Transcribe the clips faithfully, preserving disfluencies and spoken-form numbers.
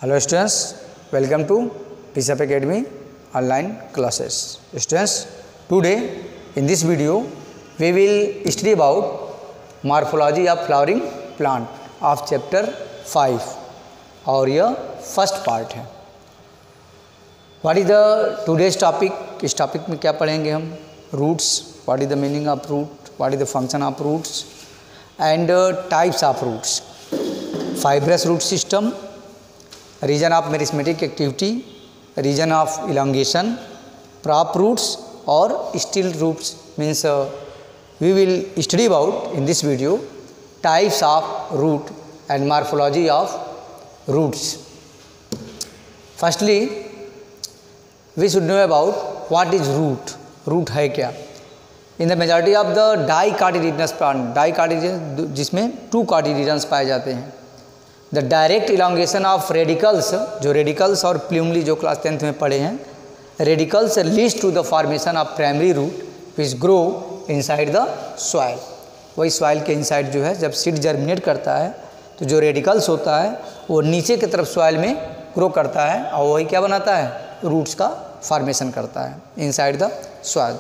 Hello students, welcome to PSAP Academy online classes. Students, today in this video we will study about morphology of flowering plant of chapter five और यह first part है. What is the today's topic. इस topic में क्या पढ़ेंगे हम? Roots. What is the meaning of root, what is the function of roots and types of roots. Fibrous root system, region of meristematic activity, region of elongation, prop roots और stilt roots. Means we will study about in this video types of root and morphology of roots. Firstly, we should know about what is root. Root है क्या? In the majority of the dicotyledonous plant, dicotyledonous जिसमें two cotyledons पाए जाते हैं. The direct elongation of radicals, जो radicals और plumuli जो class tenth में पढ़े हैं, radicals leads to the formation of primary root which grow inside the soil. वही soil के inside जो है जब seed germinate करता है तो जो रेडिकल्स होता है वो नीचे की तरफ सॉइल में ग्रो करता है और वही क्या बनाता है? रूट्स का फॉर्मेशन करता है इनसाइड द सॉइल.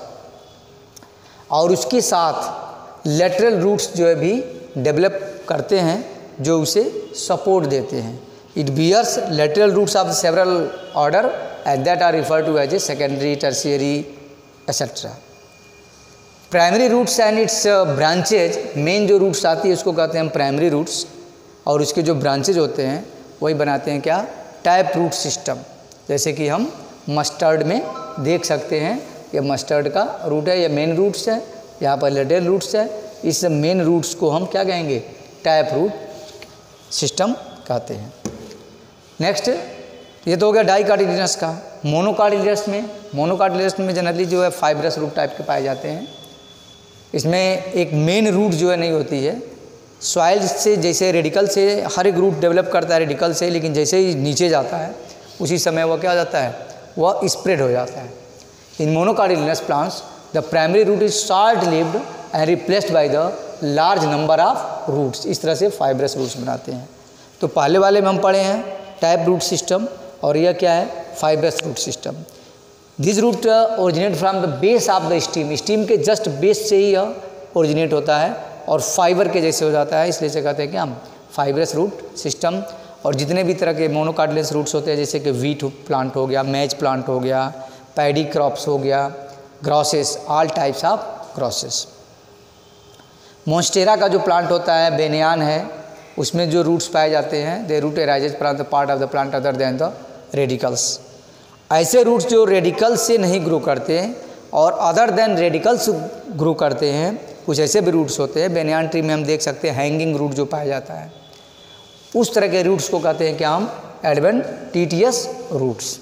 और उसके साथ लेटरल रूट्स जो है भी डेवलप करते हैं जो उसे सपोर्ट देते हैं. It bears lateral roots of several order and that are refer to as a secondary, tertiary etcetera. Primary roots and its branches, main जो रूट्स आती है उसको कहते हैं प्राइमरी रूट्स और उसके जो ब्रांचेज होते हैं वही बनाते हैं क्या? Type root system. जैसे कि हम मस्टर्ड में देख सकते हैं, ये मस्टर्ड का रूट है, ये मेन रूट्स है, यहाँ पर लेटरल रूट्स है. इस मेन रूट्स को हम क्या कहेंगे? टाइप रूट सिस्टम कहते हैं. नेक्स्ट, ये तो हो गया डाइकोटिलेडनस का. मोनोकोटिलेडनस में मोनोकोटिलेडनस में जनरली जो है फाइब्रस रूट टाइप के पाए जाते हैं. इसमें एक मेन रूट जो है नहीं होती है. सॉइल से जैसे रेडिकल से हर एक रूट डेवलप करता है रेडिकल से, लेकिन जैसे ही नीचे जाता है उसी समय वह क्या हो जाता है? वह स्प्रेड हो जाता है. In monocotyledonous plants the primary root is short lived and replaced by the large number of roots. इस तरह से फाइब्रस रूट्स बनाते हैं. तो पहले वाले में हम पढ़े हैं टाइप रूट सिस्टम और यह क्या है? Fibrous root system. This root originate from the base of the stem. Stem के जस्ट बेस से ही यह ओरिजिनेट होता है और फाइबर के जैसे हो जाता है, इसलिए से कहते हैं कि हम फाइब्रस रूट सिस्टम. और जितने भी तरह के मोनोकोटिलेडनस रूट्स होते हैं जैसे कि वीट प्लांट हो गया, मैज प्लांट हो गया, पैडी क्रॉप्स हो गया, grasses, all types of grasses. Monstera का जो प्लांट होता है, बेनियान है, उसमें जो रूट्स पाए जाते हैं they root arises from the part of the plant other than the radicals. ऐसे रूट्स जो रेडिकल्स से नहीं ग्रो करते हैं और अदर देन रेडिकल्स ग्रो करते हैं, कुछ ऐसे भी रूट्स होते हैं. बेनियान ट्री में हम देख सकते हैं हैंगिंग रूट जो पाया जाता है, उस तरह के रूट्स को कहते हैं कि हम एडवेंटिशियस रूट्स.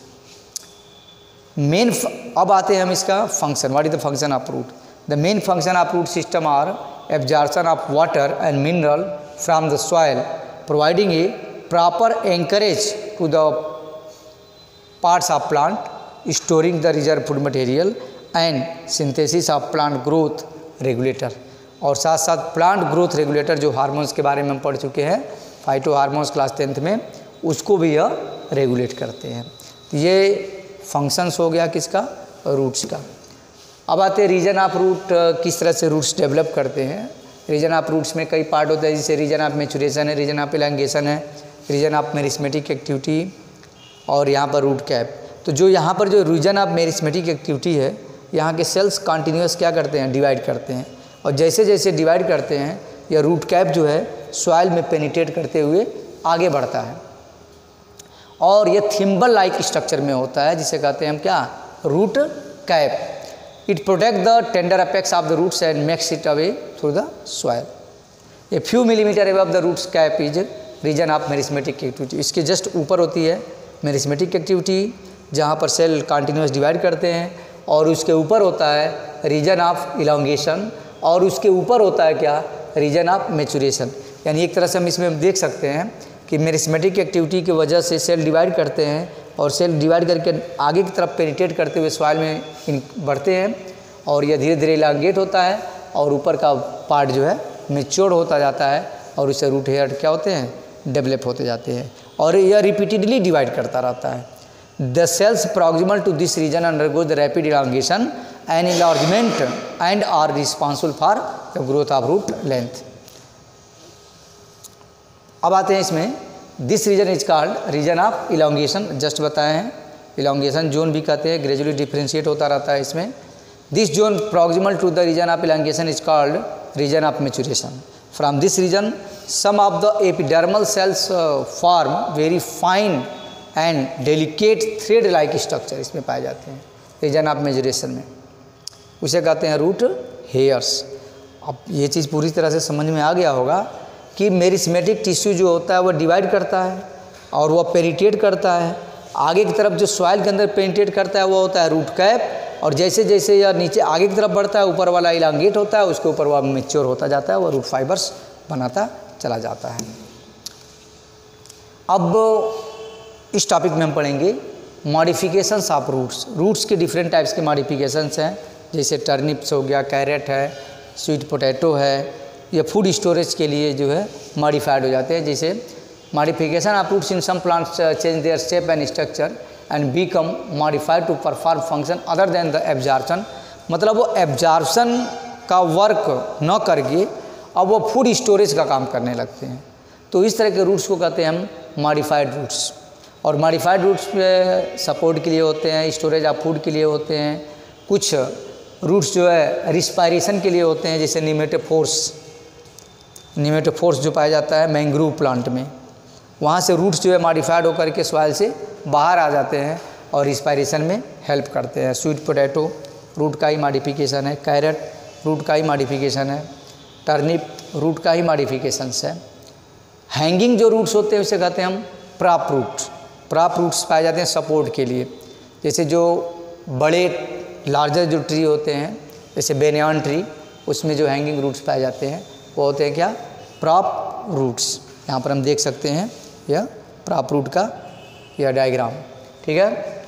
मेन अब आते हैं हम इसका function. What is the function of root? The main function of root system are absorption of water and mineral from the soil, providing a proper anchorage to the parts of plant, storing the reserve food material and synthesis of plant growth regulator. और साथ साथ plant growth regulator जो hormones के बारे में हम पढ़ चुके हैं फाइटो हार्मोन्स क्लास टेंथ में, उसको भी यह रेगुलेट करते हैं. ये फंक्शंस हो गया किसका? रूट्स का. अब आते हैं रीजन ऑफ रूट, किस तरह से रूट्स डेवलप करते हैं. रीजन ऑफ रूट्स में कई पार्ट होते हैं, जैसे रीजन ऑफ मैचुरेशन है, रीजन ऑफ इलांगेशन है, रीजन ऑफ मेरिस्मेटिक एक्टिविटी और यहाँ पर रूट कैप. तो जो यहाँ पर जो रीजन ऑफ मेरिस्मेटिक एक्टिविटी है, यहाँ के सेल्स कॉन्टिन्यूस क्या करते हैं? डिवाइड करते हैं. और जैसे जैसे डिवाइड करते हैं यह रूट कैप जो है सॉइल में पेनिट्रेट करते हुए आगे बढ़ता है और यह थिम्बल लाइक स्ट्रक्चर में होता है, जिसे कहते हैं हम क्या? Root cap. It protect the tender apex of the roots and makes it away through the soil. A few millimetre above the roots cap is region of meristematic activity. इसके just ऊपर होती है मेरिस्मेटिक एक्टिविटी, जहाँ पर cell continuous divide करते हैं, और उसके ऊपर होता है रीजन ऑफ इलांगेशन और उसके ऊपर होता है क्या? Region of maturation. यानी एक तरह से हम इसमें देख सकते हैं कि मेरिस्मेटिक एक्टिविटी की वजह से सेल डिवाइड करते हैं और सेल डिवाइड करके आगे की तरफ पेनिट्रेट करते हुए सॉइल में बढ़ते हैं और यह धीरे धीरे इलांगेट होता है और ऊपर का पार्ट जो है मैच्योर होता जाता है और उससे रूट हेयर क्या होते हैं? डेवलप होते जाते हैं. और यह रिपीटेडली डिवाइड करता रहता है। The cells proximal to this region undergo the rapid elongation and enlargement and are responsible for the growth of root length. अब आते हैं इसमें, this region is called region of elongation, just बताए हैं, elongation zone भी कहते हैं, gradually differentiate होता रहता है इसमें। This zone proximal to the region of elongation is called region of maturation. From this region some of the epidermal cells form very fine and delicate thread like structure, इसमें पाए जाते हैं reason of maturation में, उसे कहते हैं root hairs. अब ये चीज़ पूरी तरह से समझ में आ गया होगा कि मेरिस्मेटिक टिश्यू जो होता है वह डिवाइड करता है और वह पेनिट्रेट करता है। आगे की तरफ जो सॉइल के अंदर पेनिट्रेट करता है वो होता है रूट कैप, और जैसे जैसे यह नीचे आगे की तरफ बढ़ता है ऊपर वाला इलांगेट होता है, उसके ऊपर वह मैच्योर होता जाता है, वह रूट फाइबर्स बनाता चला जाता है। अब इस टॉपिक में हम पढ़ेंगे मॉडिफिकेशंस ऑफ रूट्स। रूट्स के डिफरेंट टाइप्स के मॉडिफिकेशंस हैं, जैसे टर्निप्स हो गया, कैरेट है, स्वीट पोटैटो है, ये फूड स्टोरेज के लिए जो है मॉडिफाइड हो जाते हैं। जैसे modification of roots in some plants change their shape and structure and become modified to perform function other than the absorption, मतलब वो एब्जॉर्प्शन का वर्क न करके अब वो फूड स्टोरेज का काम करने लगते हैं। तो इस तरह के रूट्स को कहते हैं हम मॉडिफाइड रूट्स। और मॉडिफाइड रूट्स सपोर्ट के लिए होते हैं, स्टोरेज ऑफ फूड के लिए होते हैं, कुछ रूट्स जो है रिस्पायरेशन के लिए होते हैं, जैसे निमेटोफोर्स, निमेटोफोर्स जो पाया जाता है मैंग्रोव प्लांट में, वहाँ से रूट्स जो है मॉडिफाइड होकर के सॉइल से बाहर आ जाते हैं और रिस्पायरेशन में हेल्प करते हैं। स्वीट पोटैटो रूट का ही मॉडिफिकेशन है, कैरेट रूट का ही मॉडिफिकेशन है, टर्निप रूट का ही मॉडिफिकेशंस है। हैंगिंग जो रूट्स होते हैं उसे कहते हैं हम प्रॉप रूट। प्रॉप रूट्स पाए जाते हैं सपोर्ट के लिए, जैसे जो बड़े लार्जर जो ट्री होते हैं जैसे बेनियान ट्री, उसमें जो हैंगिंग रूट्स पाए जाते हैं वो होते हैं क्या, प्रॉप रूट्स। यहाँ पर हम देख सकते हैं यह प्रॉप रूट का यह डायग्राम, ठीक है।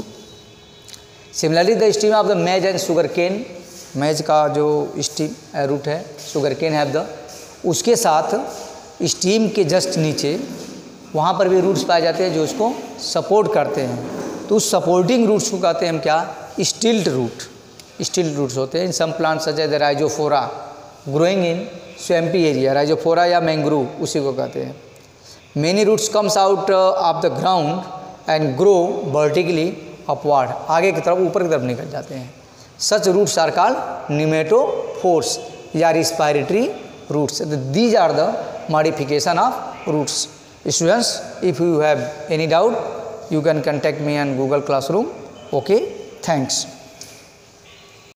Similarly the stem of the maize and sugarcane, maize का जो स्टीम रूट है, शुगर केन हैव द, उसके साथ स्टीम के जस्ट नीचे वहाँ पर भी रूट्स पाए जाते हैं जो उसको सपोर्ट करते हैं। तो उस सपोर्टिंग रूट्स को कहते हैं हम क्या, स्टिल्ट रूट। स्टिल्ट रूट्स होते हैं in some plants such as the rhizophora growing in swampy area, rhizophora या मैंग्रोव उसी को कहते हैं। Many roots comes out of the ground and grow vertically upward, आगे की तरफ ऊपर की तरफ निकल जाते हैं। Such roots are called pneumatophores or respiratory roots. These are the modification of roots. Students, if you have any doubt, you can contact me on Google Classroom. Okay, thanks.